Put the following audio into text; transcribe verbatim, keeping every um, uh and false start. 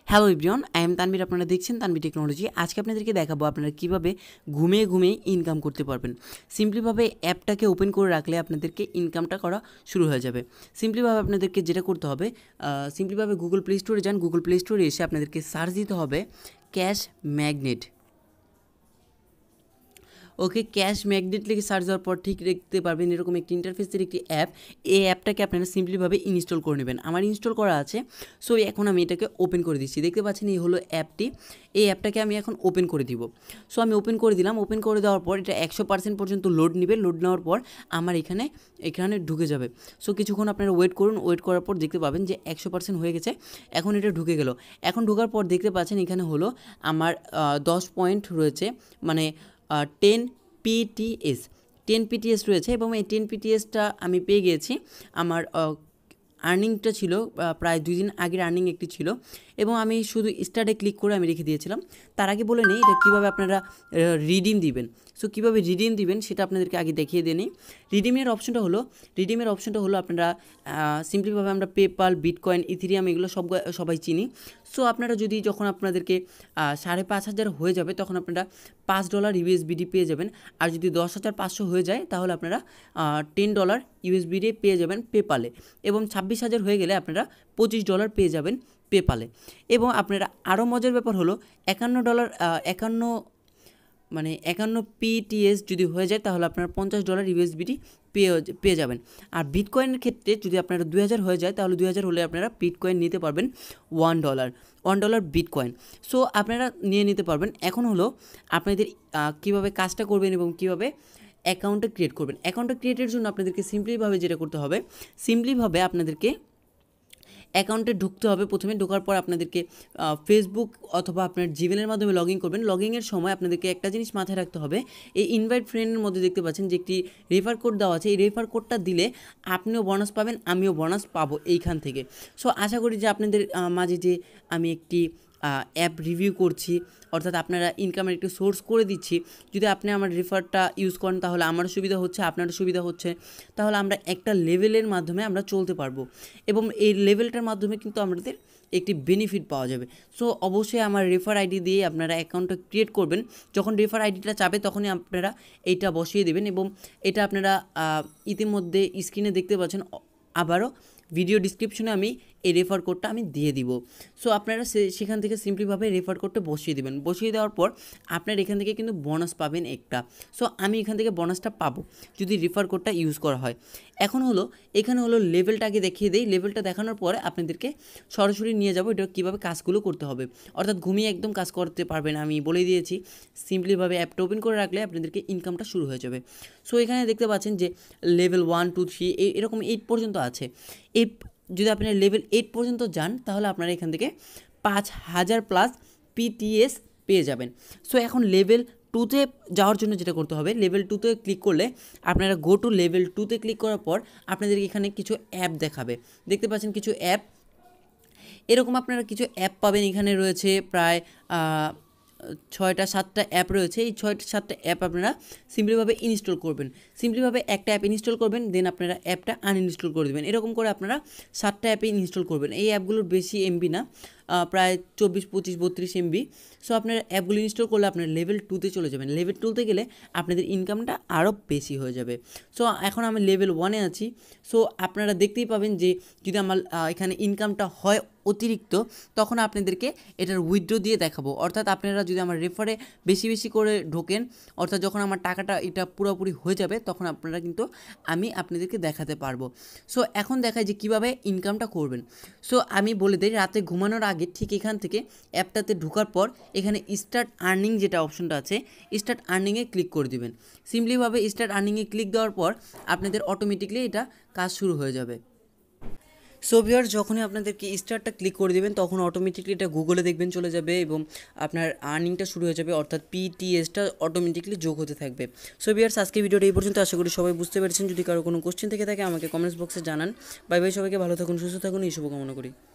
Hello everyone, I am Tanvir. আপনারা দেখছেন Tanvir technology. আজকে আপনাদেরকে দেখাবো আপনারা কীভাবে ঘুমিয়ে ঘুমিয়ে ইনকাম করতে পারবেন। সিম্পলিভাবে অ্যাপটাকে ওপেন করে রাখলে আপনাদেরকে ইনকামটা করা শুরু হয়ে যাবে। সিম্পলিভাবে আপনাদেরকে যেটা করতে হবে, সিম্পলিভাবে গুগল প্লে স্টোরে যান। গুগল প্লে স্টোরে এসে আপনাদেরকে সার্চ দিতে হবে cash magnet. Okay, cash magnet লিখে সার্চ দেওয়ার পর ঠিক দেখতে পারবেন এরকম একটি ইন্টারফেসের একটি অ্যাপ। এই অ্যাপটাকে আপনারা সিম্পলিভাবে ইনস্টল করে নেবেন। আমার ইনস্টল করা আছে, সো এখন আমি এটাকে ওপেন করে দিচ্ছি। দেখতে পাচ্ছেন এই হলো অ্যাপটি। এই অ্যাপটাকে আমি এখন ওপেন করে দিব। সো আমি ওপেন করে দিলাম। ওপেন করে দেওয়ার পর এটা একশো পার্সেন্ট পর্যন্ত লোড নেবে। লোড নেওয়ার পর আমার এখানে এখানে ঢুকে যাবে। সো কিছুক্ষণ আপনারা ওয়েট করুন। ওয়েট করার পর দেখতে পাবেন যে একশো পার্সেন্ট হয়ে গেছে। এখন এটা ঢুকে গেল। এখন ঢোকার পর দেখতে পাচ্ছেন এখানে হলো আমার দশ পয়েন্ট রয়েছে, মানে টেন পিটিএস টেন পিটিএস রয়েছে এবং এই টেন পিটিএসটা আমি পেয়ে গিয়েছি। আমার আর্নিংটা ছিল প্রায় দুই দিন আগের আর্নিং একটি ছিল এবং আমি শুধু স্টার্টে ক্লিক করে আমি রেখে দিয়েছিলাম। তার আগে বলে নেই এটা কীভাবে আপনারা রিডিম দিবেন। সো কীভাবে রিডিম দিবেন সেটা আপনাদেরকে আগে দেখিয়ে দিয়ে নিই। রিডিমের অপশনটা হলো রিডিমের অপশনটা হলো আপনারা সিম্পলিভাবে আমরা পেপাল, বিটকয়েন, ইথেরিয়াম এগুলো সব সবাই চিনি। সো আপনারা যদি যখন আপনাদেরকে সাড়ে পাঁচ হাজার হয়ে যাবে তখন আপনারা পাঁচ ডলার ইউএসবিডি পেয়ে যাবেন। আর যদি দশ হাজার পাঁচশো হয়ে যায় তাহলে আপনারা টেন ডলার ইউএসবিডি পেয়ে যাবেন পেপালে, এবং ছাব্বিশ হাজার হয়ে গেলে আপনারা পঁচিশ ডলার পেয়ে যাবেন পেপালে। এবং আপনারা আরও মজার ব্যাপার হলো একান্ন ডলার একান্ন মানে একান্ন পিটিএস যদি হয়ে যায় তাহলে আপনারা পঞ্চাশ ডলার ইউএসবিডি পেয়ে পেয়ে যাবেন। আর বিটকয়েনের ক্ষেত্রে যদি আপনারা দুই হাজার হয়ে যায় তাহলে দুই হাজার হলে আপনারা বিটকয়েন নিতে পারবেন one dollar one dollar bitcoin. So আপনারা নিয়ে নিতে পারবেন। এখন হলো আপনাদের কীভাবে কাজটা করবেন এবং কীভাবে অ্যাকাউন্টটা ক্রিয়েট করবেন। অ্যাকাউন্টটা ক্রিয়েটের জন্য আপনাদেরকে সিম্পলিভাবে যেটা করতে হবে, সিম্পলিভাবে আপনাদেরকে অ্যাকাউন্টে ঢুকতে হবে। প্রথমে ঢোকার পর আপনাদেরকে ফেসবুক অথবা আপনার জিমেলের মাধ্যমে লগ ইন করবেন। লগ ইনের সময় আপনাদেরকে একটা জিনিস মাথায় রাখতে হবে, এই ইনভাইট ফ্রেন্ডের মধ্যে দেখতে পাচ্ছেন যে একটি রেফার কোড দেওয়া আছে। এই রেফার কোডটা দিলে আপনিও বোনাস পাবেন, আমিও বোনাস পাবো এইখান থেকে। সো আশা করি যে আপনাদের মাঝে যে আমি একটি অ্যাপ রিভিউ করছি, অর্থাৎ আপনারা ইনকামের একটি সোর্স করে দিচ্ছি, যদি আপনি আমার রেফারটা ইউজ করেন তাহলে আমারও সুবিধা হচ্ছে, আপনারও সুবিধা হচ্ছে। তাহলে আমরা একটা লেভেলের মাধ্যমে আমরা চলতে পারবো এবং এই লেভেলটার মাধ্যমে কিন্তু আমাদের একটি বেনিফিট পাওয়া যাবে। সো অবশ্যই আমার রেফার আইডি দিয়ে আপনারা অ্যাকাউন্টটা ক্রিয়েট করবেন। যখন রেফার আইডিটা চাবে তখনই আপনারা এইটা বসিয়ে দেবেন এবং এটা আপনারা ইতিমধ্যে স্ক্রিনে দেখতে পাচ্ছেন। আবারও ভিডিও ডিসক্রিপশনে আমি এই রেফার কোডটা আমি দিয়ে দিব। সো আপনারা সেখান থেকে সিম্পলিভাবে রেফার কোডটা বসিয়ে দেবেন। বসিয়ে দেওয়ার পর আপনার এখান থেকে কিন্তু বোনাস পাবেন একটা। সো আমি এখান থেকে বোনাসটা পাবো যদি রেফার কোডটা ইউজ করা হয়। এখন হলো এখানে হলো লেভেলটাকে দেখিয়ে দেই। লেভেলটা দেখানোর পরে আপনাদেরকে সরাসরি নিয়ে যাবো এটা কীভাবে কাজগুলো করতে হবে, অর্থাৎ ঘুমিয়ে একদম কাজ করতে পারবেন। আমি বলে দিয়েছি সিম্পলিভাবে অ্যাপটা ওপেন করে রাখলে আপনাদেরকে ইনকামটা শুরু হয়ে যাবে। সো এখানে দেখতে পাচ্ছেন যে লেভেল ওয়ান টু থ্রি এরকম এইট পর্যন্ত আছে। এই যদি আপনারা লেভেল এইট পর্যন্ত যান তাহলে আপনারা এখান থেকে পাঁচ হাজার প্লাস পিটিএস পেয়ে যাবেন। সো এখন লেভেল টুতে যাওয়ার জন্য যেটা করতে হবে, লেভেল টুতে ক্লিক করলে আপনারা গো টু লেভেল টুতে ক্লিক করার পর আপনাদেরকে এখানে কিছু অ্যাপ দেখাবে। দেখতে পাচ্ছেন কিছু অ্যাপ, এরকম আপনারা কিছু অ্যাপ পাবেন। এখানে রয়েছে প্রায় ছয়টা সাতটা অ্যাপ রয়েছে। এই ছয়টা সাতটা অ্যাপ আপনারা সিম্পলিভাবে ইনস্টল করবেন। সিম্পলিভাবে একটা অ্যাপ ইনস্টল করবেন, দেন আপনারা অ্যাপটা আনইনস্টল করে দেবেন। এরকম করে আপনারা সাতটা অ্যাপে ইনস্টল করবেন। এই অ্যাপগুলোর বেশি এমবি না, প্রায় চব্বিশ পঁচিশ বত্রিশ এমবি। সো আপনারা অ্যাপগুলো ইনস্টল করলে আপনার লেভেল টুতে চলে যাবেন। লেভেল টুতে গেলে আপনাদের ইনকামটা আরও বেশি হয়ে যাবে। সো এখন আমি লেভেল ওয়ানে আছি। সো আপনারা দেখতেই পাবেন যে যদি আমার এখানে ইনকামটা হয় অতিরিক্ত, তখন আপনাদেরকে এটার উইথড্র দিয়ে দেখাবো। অর্থাৎ আপনারা যদি আমার রেফারে বেশি বেশি করে ঢোকেন, অর্থাৎ যখন আমার টাকাটা এটা পুরোপুরি হয়ে যাবে তখন আপনারা কিন্তু আমি আপনাদেরকে দেখাতে পারবো। সো এখন দেখায় যে কীভাবে ইনকামটা করবেন। সো আমি বলে দিই, রাতে ঘুমানোর আগে ঠিক এখান থেকে অ্যাপটাতে ঢোকার পর এখানে স্টার্ট আর্নিং যেটা অপশনটা আছে, স্টার্ট আর্নিংয়ে ক্লিক করে দিবেন। সিম্পলিভাবে স্টার্ট আর্নিংয়ে ক্লিক দেওয়ার পর আপনাদের অটোমেটিকলি এটা কাজ শুরু হয়ে যাবে। সো ভিউয়ার্স, যখনই আপনাদেরকে স্টার্টটা ক্লিক করে দেবেন তখন অটোমেটিকলি এটা গুগলে দেখবেন চলে যাবে এবং আপনার আর্নিংটা শুরু হয়ে যাবে, অর্থাৎ পিটিএসটা অটোমেটিকলি যোগ হতে থাকবে। সো ভিউয়ার্স, আজকে ভিডিওটা এই পর্যন্ত। আশা করি সবাই বুঝতে পেরেছেন। যদি কারো কোনো কোশ্চেন থেকে থাকে আমাকে কমেন্টস বক্সে জানান। বাই বাই, সবাইকে ভালো থাকুন, সুস্থ থাকুন, এই শুভকামনা করি।